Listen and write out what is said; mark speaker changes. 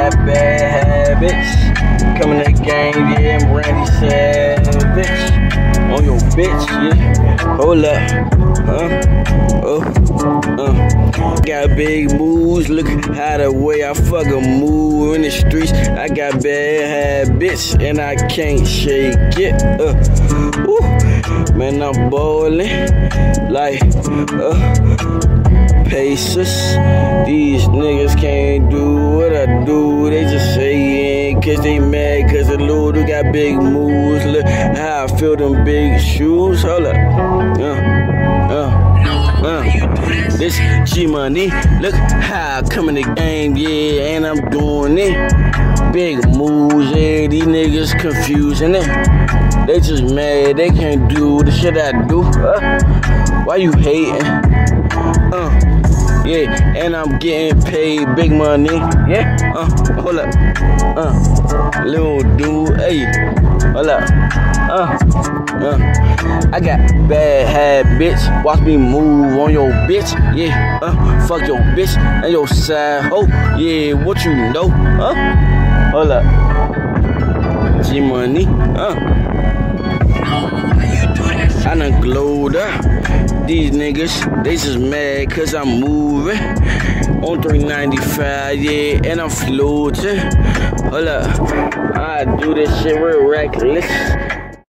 Speaker 1: got bad habits. Coming to the game, yeah, I'm Randy Savage. On your bitch, yeah. Hold up, got big moves, look how the way I fucking move in the streets. I got bad habits and I can't shake it. Man, I'm ballin' like Pacers. These niggas can't do what I do. They just saying cause they mad cause the Lord got big moves. Look how I feel them big shoes. Hold up. This G-Money, look how I come in the game, yeah, and I'm doing it. Big moves, yeah, these niggas confusing it. They just mad, they can't do the shit I do. Why you hating? Yeah, and I'm getting paid big money. Yeah, hold up. Little dude, hey, hold up. I got bad habits. Watch me move on your bitch. Yeah, fuck your bitch and your side hoe. Yeah, what you know? Hold up. G-Money, I done glowed up. These niggas, they just mad cause I'm moving on 395, yeah, and I'm floating. Hold up, I do this shit real reckless.